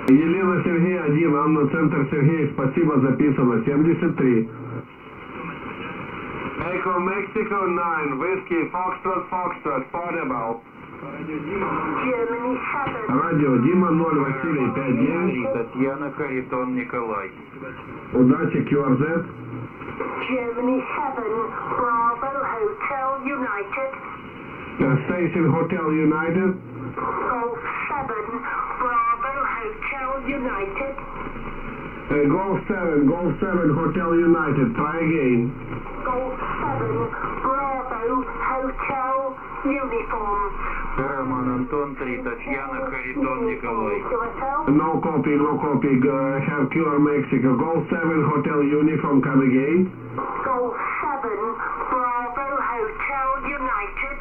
Елена Сергей 1, Анна Центр Сергей, спасибо, записано, 73. Echo Mexico 9, Whiskey, Foxtrot, Portable. Germany 7. Радио Дима 0, Василий 5-9. Татьяна, Харитон, Николай. Удачи, QRZ. Germany 7, Bravo Hotel United. Station Hotel United. Golf 7, Bravo Hotel United. Golf 7 Hotel United, try again. Golf 7, Bravo Hotel Uniform. Роман Антон 3, Татьяна, Харитон, Николай. No copy, have QR Mexico. Golf 7 Hotel Uniform, come again. Golf 7, Bravo Hotel United.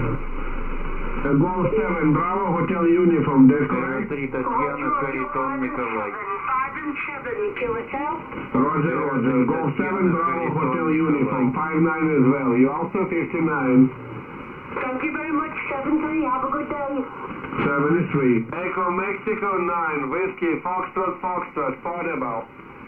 Golf 7 Bravo Hotel Uniform, that's correct. 3, Татьяна, Харитон, Николай. 5 and 7, QSL. Roger. Golf 7 Bravo Hotel Uniform, 5-9 as well. You also 59. Thank you very much, 7-3. Have a good day. 73. Echo Mexico 9, Whiskey, Foxtrot, Portable.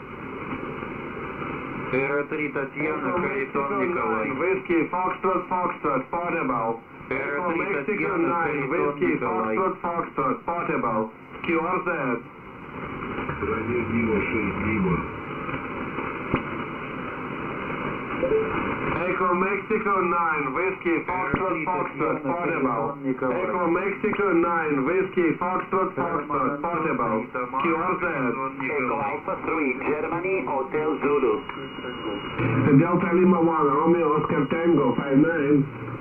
3, Татьяна, Харитон, Николай. Whiskey, Foxtrot, Portable. Echo 3, Mexico Татьяна, 9, Харитон, Whiskey, Николай. Foxtrot, Portable. QRZ. Echo Mexico 9, Whiskey, Foxtrot, Portable. Echo Mexico 9, Whiskey, Foxtrot, Portable. QRZ. Echo Alpha 3, Germany, Hotel Zulu. Delta Lima 1, Romeo Oscar Tango, 5-9.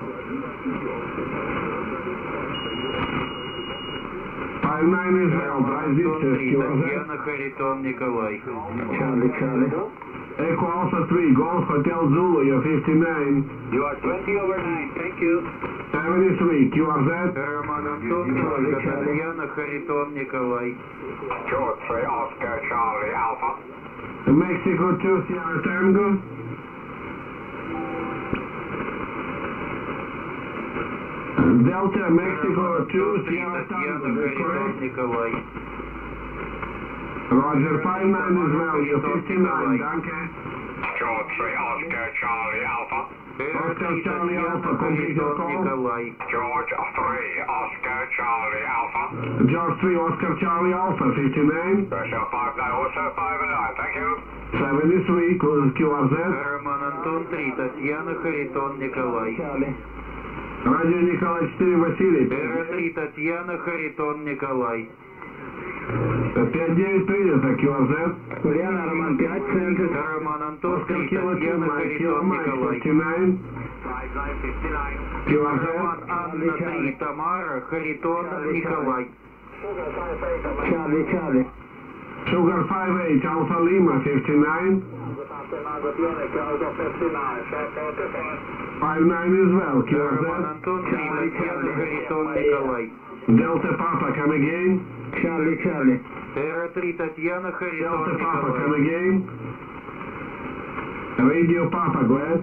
As well, drive this, QRZ. Татьяна, Харитон, Николай. Charlie. Echo Alpha 3, Golf Hotel Zulu, you're 59. You are 20/9, thank you. 73, QRZ. Роман Антон 3, Татьяна, Харитон, Николай. George 3, Oscar Charlie Alpha. Mexico 2, Sierra Tango. Delta Mexico 2, Sierra Tango, that's correct. Николай. Roger, 5-9 as well, you're 59, danke. George 3, Oscar Charlie Alpha. Oscar Charlie Alpha, complete your call. Николай. George 3, Oscar Charlie Alpha. George 3, Oscar Charlie Alpha, 59. Pressure 5-9, also 5-9, thank you. 73, closes QRZ. Роман Антон 3, Татьяна, Харитон, Николай. Радио Николай 4, Василий. 3, Татьяна, Харитон, Николай. 5-9 принято, QRZ. Ульяна, Роман 5, центр. Роман Антон Oscar 3, Kilo 2, Татьяна, Mike Kilo Харитон, Mike, Николай. 59. 59. QRZ. Роман Анна 3, Тамара, Харитон, Николай. Charlie. Sugar 5-8, Alpha Lima, 59. 5-9 as well, Роман QRZ. Антон 3, Татьяна, Харитон, Николай. Delta Papa, come again. Charlie. 3, Татьяна, Харитон, Delta Papa, come Николай. again. Radio Papa, go ahead.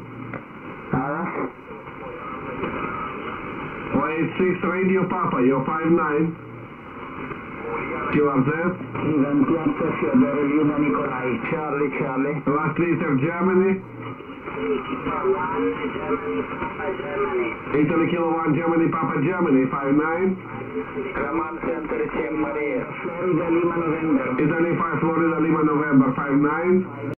486 Radio Papa, you're 5-9. QRZ. Ivan Piazza Fiodoro Lima Nicolai. Charlie. Last liter Germany. Italy Kilo 1 Germany Papa Germany 5-9. Command Center 7 Maria. Florida Lima November. Italy 5 Florida Lima November 5-9.